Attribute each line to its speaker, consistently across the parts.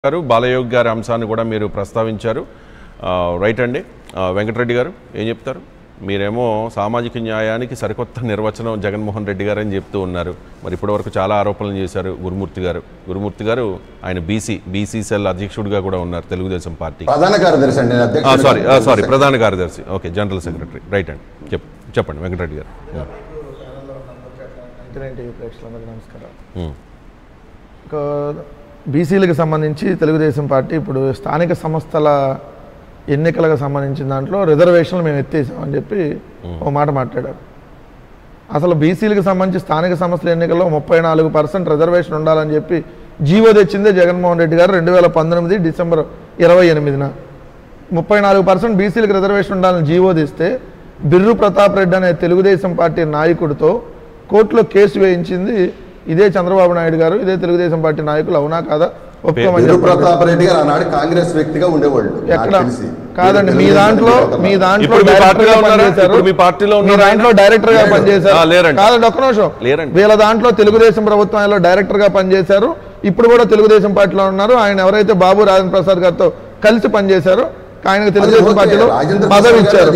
Speaker 1: గారు బాలయోగి గారి అంశాన్ని కూడా మీరు ప్రస్తావించారు. రైట్ అండి. వెంకటరెడ్డి గారు ఏం చెప్తారు? మీరేమో సామాజిక న్యాయానికి సరికొత్త నిర్వచనం జగన్మోహన్ రెడ్డి గారు అని చెప్తూ ఉన్నారు. మరి ఇప్పటివరకు చాలా ఆరోపణలు చేశారు గురుమూర్తి గారు. ఆయన బీసీ సెల్ అధ్యక్షుడిగా కూడా ఉన్నారు తెలుగుదేశం పార్టీ.
Speaker 2: ప్రధాన కార్యదర్శి అండి.
Speaker 1: సారీ ప్రధాన కార్యదర్శి. Okay, general secretary. రైట్ అండి. చెప్పండి వెంకటరెడ్డి గారు.
Speaker 3: బీసీలకు సంబంధించి తెలుగుదేశం పార్టీ ఇప్పుడు స్థానిక సంస్థల ఎన్నికలకు సంబంధించిన దాంట్లో రిజర్వేషన్లు మేము ఎత్తేసామని చెప్పి ఒక మాట మాట్లాడారు. అసలు బీసీలకు సంబంధించి స్థానిక సంస్థల ఎన్నికల్లో 34% రిజర్వేషన్ ఉండాలని చెప్పి జీవో తెచ్చిందే జగన్మోహన్ రెడ్డి గారు 2019 డిసెంబర్ 28న. 34% బీసీలకు రిజర్వేషన్ ఉండాలని జీవో తెస్తే బిర్రు ప్రతాప్ రెడ్డి అనే తెలుగుదేశం పార్టీ నాయకుడితో కోర్టులో కేసు వేయించింది ఇదే చంద్రబాబు నాయుడు గారు, ఇదే తెలుగుదేశం పార్టీ నాయకులు. అవునా కాదా?
Speaker 2: ప్రతాప్ రెడ్డి గారు ఆనాడు కాంగ్రెస్ వ్యక్తిగా ఉండేవాళ్ళు.
Speaker 3: ఎక్కడ కాదండి, మీ దాంట్లో డైరెక్టర్ గా పనిచేశారు. కాదండి, ఒక్క నిమిషం. వీళ్ళ దాంట్లో తెలుగుదేశం ప్రభుత్వంలో డైరెక్టర్ గా పనిచేశారు. ఇప్పుడు కూడా తెలుగుదేశం పార్టీలో ఉన్నారు. ఆయన ఎవరైతే బాబు రాజేంద్ర ప్రసాద్ గారితో కలిసి పనిచేశారు, ఆయనకు తెలుగుదేశం పార్టీలో పదవి ఇచ్చారు.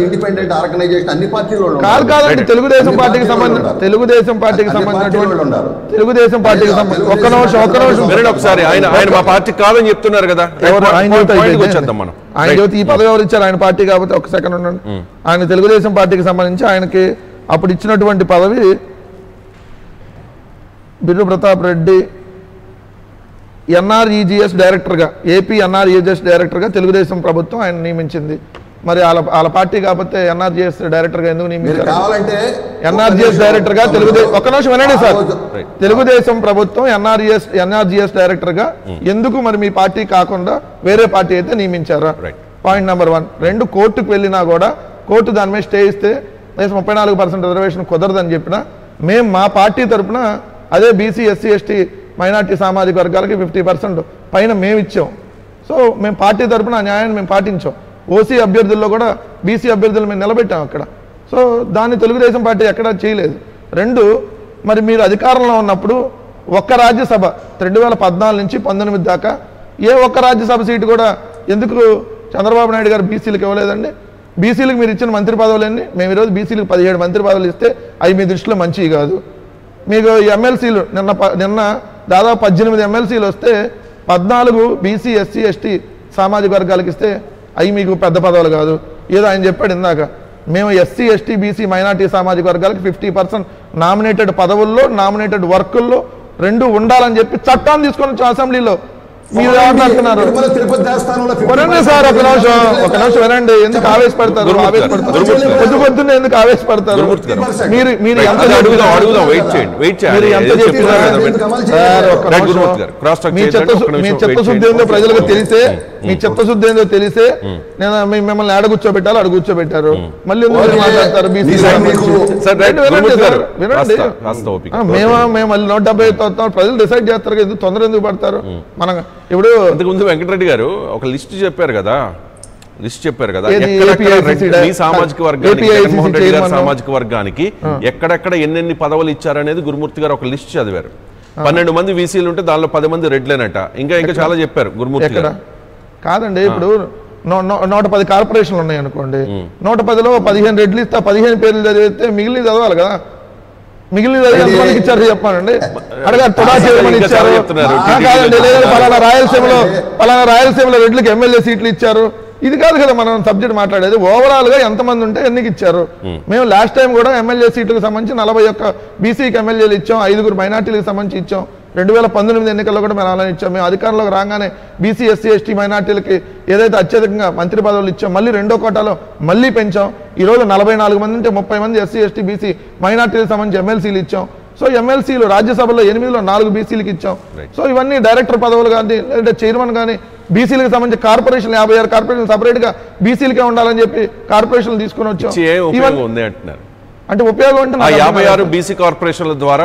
Speaker 3: కాదండి, తెలుగుదేశం పార్టీకి సంబంధించినటువంటి ఒక్క నిమిషం
Speaker 1: ఒకసారి ఆయన మా పార్టీ కాదని చెప్తున్నారు కదా.
Speaker 3: ఆయన జ్యోతి ఈ పదవి ఎవరు ఇచ్చారు? ఆయన పార్టీ కాబట్టి ఒక సెకండ్ ఉండండి. ఆయన తెలుగుదేశం పార్టీకి సంబంధించి ఆయనకి అప్పుడు ఇచ్చినటువంటి పదవి బిర్రు ప్రతాప్ రెడ్డి ఎన్ఆర్ఈజిఎస్ డైరెక్టర్గా, ఏపీ ఎన్ఆర్ఈజిఎస్ డైరెక్టర్గా తెలుగుదేశం ప్రభుత్వం ఆయన నియమించింది. మరి వాళ్ళ పార్టీ కాకపోతే ఎన్ఆర్జిఎస్ డైరెక్టర్గా ఎందుకు నియమించారు? ఎన్ఆర్జిఎస్ డైరెక్టర్గా ఒక్క నిమిషం వినండి సార్. తెలుగుదేశం ప్రభుత్వం ఎన్ఆర్జిఎస్ డైరెక్టర్గా ఎందుకు మరి మీ పార్టీ కాకుండా వేరే పార్టీ అయితే నియమించారా? Point number 1. 2, కోర్టుకు వెళ్ళినా కూడా కోర్టు దాని మీద స్టే ఇస్తే 34% రిజర్వేషన్ కుదరదని చెప్పినా మేము మా పార్టీ తరఫున అదే బీసీ ఎస్సీ ఎస్టీ మైనార్టీ సామాజిక వర్గాలకి 50% పైన మేము ఇచ్చాం. సో మేము పార్టీ తరఫున న్యాయాన్ని మేము పాటించాం. ఓసీ అభ్యర్థుల్లో కూడా బీసీ అభ్యర్థులు మేము నిలబెట్టాం అక్కడ. సో దాన్ని తెలుగుదేశం పార్టీ ఎక్కడా చేయలేదు. 2, మరి మీరు అధికారంలో ఉన్నప్పుడు ఒక్క రాజ్యసభ 2014 నుంచి 19 దాకా ఏ ఒక్క రాజ్యసభ సీటు కూడా ఎందుకు చంద్రబాబు నాయుడు గారు బీసీలకు ఇవ్వలేదండి? బీసీలకు మీరు ఇచ్చిన మంత్రి పదవులన్నీ, మేము ఈరోజు బీసీలకు 17 మంత్రి పదవులు ఇస్తే అవి మీ దృష్టిలో మంచివి కాదు. మీకు ఎమ్మెల్సీలు నిన్న దాదాపు 18 ఎమ్మెల్సీలు వస్తే 14 బీసీ ఎస్సీ ఎస్టీ సామాజిక వర్గాలకు ఇస్తే అవి మీకు పెద్ద పదవులు కాదు. ఏదో ఆయన చెప్పాడు ఇందాక, మేము ఎస్సీ ఎస్టీ బీసీ మైనార్టీ సామాజిక వర్గాలకు 50% నామినేటెడ్ పదవుల్లో నామినేటెడ్ వర్కుల్లో 2 ఉండాలని చెప్పి చట్టాన్ని తీసుకొని వచ్చాం అసెంబ్లీలో. మీరు ఏమంటున్నారు? వినండి సార్, ఒక నిమిషం వినండి. ఎందుకు ఆవేశపడతారు? పొద్దున్నే ఎందుకు ఆవేశపడతారు? మీరు ఎంత మీ చిత్తశుద్ధి ఏందో ప్రజలకు తెలిసే, నేను మిమ్మల్ని ఆడ కూర్చోబెట్టాలి, అక్కడ కూర్చోబెట్టారు. మళ్ళీ ఎందుకు మాట్లాడతారు? వినండి, మేము మళ్ళీ 170 ప్రజలు డిసైడ్ చేస్తారు కదా, తొందర ఎందుకు పడతారు? మనం ఇప్పుడు
Speaker 1: ఇంతకుముందు వెంకటరెడ్డి గారు ఒక లిస్ట్ చెప్పారు కదా, సామాజిక వర్గానికి ఎక్కడెక్కడ ఎన్నెన్ని పదవులు ఇచ్చారనేది గురుమూర్తి గారు ఒక లిస్ట్ చదివారు. 12 మంది వీసీలు ఉంటే దానిలో 10 మంది రెడ్లేనట. ఇంకా చాలా చెప్పారు గురుమూర్తి గారు.
Speaker 3: కాదండి, ఇప్పుడు 110 కార్పొరేషన్లు ఉన్నాయి అనుకోండి. 110లో 15 రెడ్లు ఇస్తే 15 పేర్లు చదివితే మిగిలిన చదవాలి కదా. మిగిలిన ఎంతమందికి ఇచ్చారు చెప్పానండి? అడగారు. ఇచ్చారు కాదండి, లేదా పలానా రాయలసీమలో రెడ్లకు ఎమ్మెల్యే సీట్లు ఇచ్చారు. ఇది కాదు కదా మనం సబ్జెక్ట్ మాట్లాడేది. ఓవరాల్ గా ఎంతమంది ఉంటే ఎన్నికి ఇచ్చారు? మేము లాస్ట్ టైం కూడా ఎమ్మెల్యే సీట్లకు సంబంధించి 41 బీసీకి ఎమ్మెల్యేలు ఇచ్చాం, 5 మైనార్టీలకు సంబంధించి ఇచ్చాం. 2019 ఎన్నికల్లో కూడా మేము అలానే ఇచ్చాం. మేము అధికారంలోకి రాగానే బీసీ ఎస్సీ ఎస్టీ మైనార్టీలకి ఏదైతే అత్యధికంగా మంత్రి పదవులు ఇచ్చాం, మళ్ళీ 2వ కోటాలో మళ్ళీ పెంచాం. ఈరోజు 44 మంది ఉంటే 30 మంది ఎస్సీ ఎస్టీ బీసీ మైనార్టీలకు సంబంధించి ఎమ్మెల్సీలు ఇచ్చాం. సో ఎమ్మెల్సీలు రాజ్యసభలో 8లో 4 బీసీలకు ఇచ్చాం. సో ఇవన్నీ డైరెక్టర్ పదవులు కానీ లేదంటే చైర్మన్ కానీ బీసీలకు సంబంధించి కార్పొరేషన్ 56 కార్పొరేషన్ సపరేట్ గా బీసీలకే ఉండాలని చెప్పి కార్పొరేషన్లు తీసుకుని వచ్చాం. అంటే ఉపయోగం అంటే
Speaker 1: 56 బీసీ కార్పొరేషన్ల ద్వారా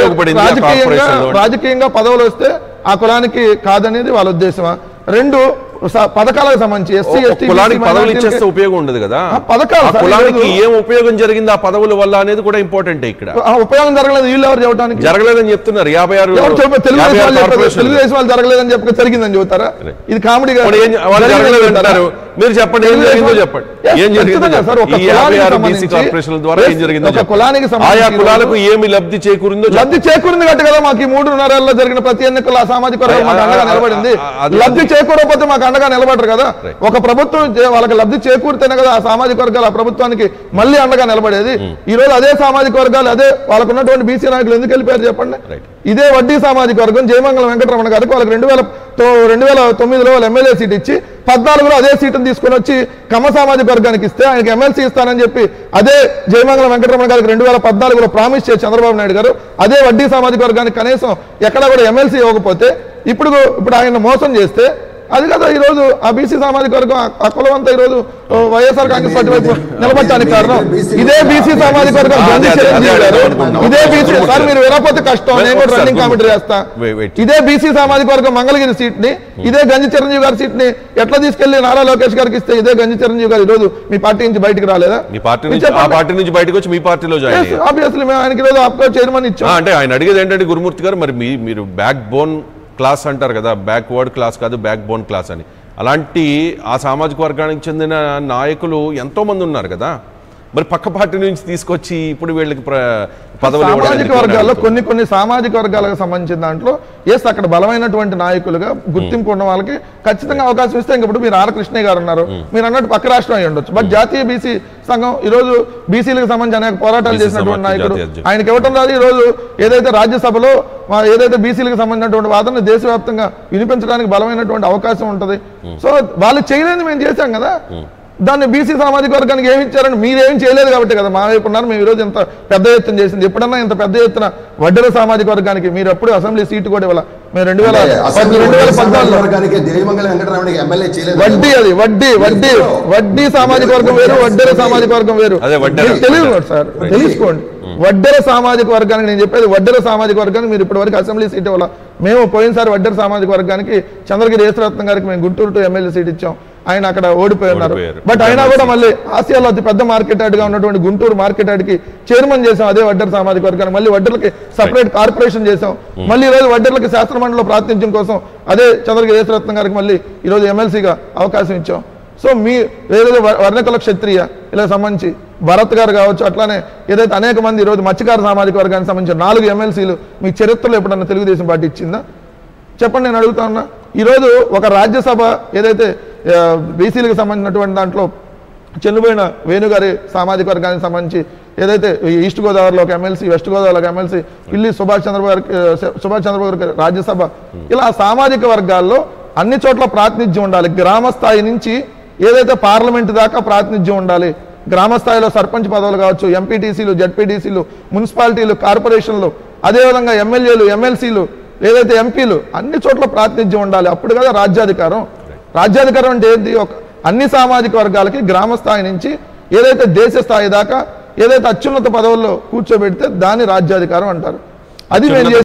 Speaker 3: రాజకీయంగా పదవులు వస్తే ఆ కులానికి కాదనేది వాళ్ళ ఉద్దేశమా? 2, పథకాలకు సంబంధించి ఎస్సీ ఎస్టీ
Speaker 1: కులానికి పదవులు ఇచ్చేస్తే ఉపయోగం ఉండదు కదా,
Speaker 3: పథకాలు
Speaker 1: కులానికి ఏం ఉపయోగం జరిగింది ఆ పదవుల వల్ల అనేది కూడా ఇంపార్టెంట్. ఇక్కడ
Speaker 3: ఉపయోగం జరగలేదు, వీళ్ళు ఎవరు చెప్పడానికి
Speaker 1: జరగలేదని చెప్తున్నారు. 56
Speaker 3: తెలుగుదేశం వాళ్ళు జరగలేదని చెప్పి జరిగిందని చెబుతారా? ఇది కామెడీ
Speaker 1: జరగలేదంటారు. మీరు చెప్పండి ఏం జరిగిందో చెప్పండి. ఏం జరిగిందో ద్వారా ఏం జరిగిందో
Speaker 3: కులానికి
Speaker 1: ఆయా కులాలకు ఏమి లబ్ధి చేకూరిందో
Speaker 3: లబ్ధి చేకూరింది కట్టు కదా. మాకు 3.5 జరిగిన ప్రతి ఎన్నికల సామాజిక వర్గం మాకు అండగా నిలబడింది. లబ్ధి చేకూరకపోతే మాకు అండగా నిలబడరు కదా. ఒక ప్రభుత్వం వాళ్ళకి లబ్ధి చేకూరితేనే కదా ఆ సామాజిక వర్గాలు ఆ ప్రభుత్వానికి మళ్ళీ అండగా నిలబడేది. ఈ రోజు అదే సామాజిక వర్గాలు అదే వాళ్ళకు ఉన్నటువంటి బీసీ నాయకులు ఎందుకు వెళ్ళిపోయారు చెప్పండి? ఇదే వడ్డీ సామాజిక వర్గం జయమంగళం వెంకటరమణ గారికి వాళ్ళకి 2009లో వాళ్ళు ఎమ్మెల్యే సీట్ ఇచ్చి 14లో అదే సీటును తీసుకొని వచ్చి కమ్మ సామాజిక వర్గానికి ఇస్తే ఆయనకి ఎమ్మెల్సీ ఇస్తానని చెప్పి అదే జయమంగళం వెంకటరమణ గారికి 2014లో ప్రామిస్ చేసి చంద్రబాబు నాయుడు గారు అదే వడ్డీ సామాజిక వర్గానికి కనీసం ఎక్కడ కూడా ఎమ్మెల్సీ ఇవ్వకపోతే ఇప్పుడు ఆయన మోసం చేస్తే అది కదా ఈరోజు ఆ బీసీ సామాజిక వర్గం ఆ కులమంతా ఈరోజు వైఎస్ఆర్ కాంగ్రెస్ పార్టీ వైపు నిలబడటానికి కారణం ఇదే బీసీ సామాజిక వర్గం. ఇదే బీసీ సార్ మీరు వినకపోతే కష్టం, నేను కూడా రన్నింగ్ కామెంటరీ చేస్తా. ఇదే బీసీ సామాజిక వర్గం మంగళగిరి సీట్ ని ఇదే గంజి చిరంజీవి గారి సీట్ ని ఎట్లా తీసుకెళ్లి నారా లోకేష్ గారికి ఇస్తే ఇదే గంజి చిరంజీవి గారు ఈరోజు మీ పార్టీ నుంచి బయటకు రాలేదా?
Speaker 1: మీ పార్టీ నుంచి బయటకు వచ్చి మీ పార్టీలో జాయిన్
Speaker 3: ఆబ్వియస్లీ మేము ఆయనకి ఈరోజు అప్రోచ్ చైర్మన్ ఇచ్చాం.
Speaker 1: అంటే ఆయన అడిగేది ఏంటంటే గురుమూర్తి గారు మరి మీరు బ్యాక్ బోన్ క్లాస్ అంటారు కదా, బ్యాక్వర్డ్ క్లాస్ కాదు బ్యాక్ బోన్ క్లాస్ అని. అలాంటి ఆ సామాజిక వర్గానికి చెందిన నాయకులు ఎంతో మంది ఉన్నారు కదా, మరి పక్క పార్టీ నుంచి తీసుకొచ్చి ఇప్పుడు వీళ్ళకి
Speaker 3: సామాజిక వర్గాల్లో కొన్ని సామాజిక వర్గాలకు సంబంధించిన దాంట్లో అక్కడ బలమైనటువంటి నాయకులుగా గుర్తింపు ఉన్న వాళ్ళకి ఖచ్చితంగా అవకాశం ఇస్తే ఇంకప్పుడు మీరు ఆర్ కృష్ణయ్య గారు ఉన్నారు, మీరు అన్నట్టు పక్క రాష్ట్రం అయి ఉండొచ్చు. బట్ జాతీయ బీసీ సంఘం ఈరోజు బీసీలకు సంబంధించి అనేక పోరాటాలు చేసినటువంటి నాయకుడు ఆయనకి ఇవ్వటం రాదు. ఈ రోజు ఏదైతే రాజ్యసభలో ఏదైతే బీసీలకు సంబంధించినటువంటి వాదన దేశవ్యాప్తంగా వినిపించడానికి బలమైనటువంటి అవకాశం ఉంటుంది. సో వాళ్ళు చేయలేని మేము చేశాం కదా, దాన్ని బీసీ సామాజిక వర్గానికి ఏమి ఇచ్చారని మీరేం చేయలేదు కాబట్టి కదా మా వైపు ఉన్నారు. మేము ఈరోజు ఇంత పెద్ద ఎత్తున చేసింది. ఎప్పుడన్నా ఇంత పెద్ద ఎత్తున వడ్డెర సామాజిక వర్గానికి మీరు ఎప్పుడు అసెంబ్లీ సీటు కూడా ఇవ్వాలి. మేము 2014 వడ్డీ సామాజిక వర్గం వేరు, వడ్డెర సామాజిక వర్గం వేరు. తెలియదు సార్, తెలుసుకోండి. వడ్డెర సామాజిక వర్గానికి నేను చెప్పేది వడ్డెర సామాజిక వర్గానికి మీరు ఇప్పటి వరకు అసెంబ్లీ సీట్ ఇవ్వాలి. మేము పోయినసారి వడ్డెర సామాజిక వర్గానికి చంద్రగిరి యేసరత్నం గారికి మేము గుంటూరు టు ఎమ్మెల్యే సీట్ ఇచ్చాం. ఆయన అక్కడ ఓడిపోయి ఉన్నారు. బట్ అయినా కూడా మళ్ళీ ఆసియాలో అతి పెద్ద మార్కెట్ యార్డ్ గా ఉన్నటువంటి గుంటూరు మార్కెట్ యార్డ్ కి చైర్మన్ చేసాం అదే వడ్డెర సామాజిక వర్గాన్ని. మళ్ళీ వడ్డెర్లకి సపరేట్ కార్పొరేషన్ చేసాం. మళ్ళీ ఈరోజు వడ్డెర్లకి శాస్త్రమండలిలో ప్రాతినిధ్యం కోసం అదే చంద్రగిరి యేసరత్నం గారికి మళ్ళీ ఈరోజు ఎమ్మెల్సీగా అవకాశం ఇచ్చాం. సో మీ ఏదైతే వర్ణకుల క్షత్రియ ఇలా సంబంధించి భరత్ గారు కావచ్చు, అట్లానే ఏదైతే అనేక మంది ఈరోజు మత్స్యకార సామాజిక వర్గానికి సంబంధించిన 4 ఎమ్మెల్సీలు మీ చరిత్రలో ఎప్పుడన్నా తెలుగుదేశం పార్టీ ఇచ్చిందా చెప్పండి? నేను అడుగుతా ఉన్నా. ఈరోజు ఒక రాజ్యసభ ఏదైతే బీసీలకు సంబంధించినటువంటి దాంట్లో చెన్నుబోయిన వేణుగారి సామాజిక వర్గానికి సంబంధించి ఏదైతే ఈస్ట్ గోదావరిలో ఒక ఎమ్మెల్సీ, వెస్ట్ గోదావరిలో ఒక ఎమ్మెల్సీ, పిల్లి సుభాష్ చంద్రబాబు గారికి రాజ్యసభ, ఇలా సామాజిక వర్గాల్లో అన్ని చోట్ల ప్రాతినిధ్యం ఉండాలి. గ్రామ స్థాయి నుంచి ఏదైతే పార్లమెంట్ దాకా ప్రాతినిధ్యం ఉండాలి. గ్రామ స్థాయిలో సర్పంచ్ పదవులు కావచ్చు, ఎంపీటీసీలు, జడ్పీటీసీలు, మున్సిపాలిటీలు, కార్పొరేషన్లు, అదేవిధంగా ఎమ్మెల్యేలు, ఎమ్మెల్సీలు, ఏదైతే ఎంపీలు, అన్ని చోట్ల ప్రాతినిధ్యం ఉండాలి. అప్పుడు కదా రాజ్యాధికారం. రాజ్యాధికారం అంటే ఏంటి? అన్ని సామాజిక వర్గాలకి గ్రామ స్థాయి నుంచి ఏదైతే దేశ స్థాయి దాకా ఏదైతే అత్యున్నత పదవుల్లో కూర్చోబెడితే దాన్ని రాజ్యాధికారం అంటారు. అది మేము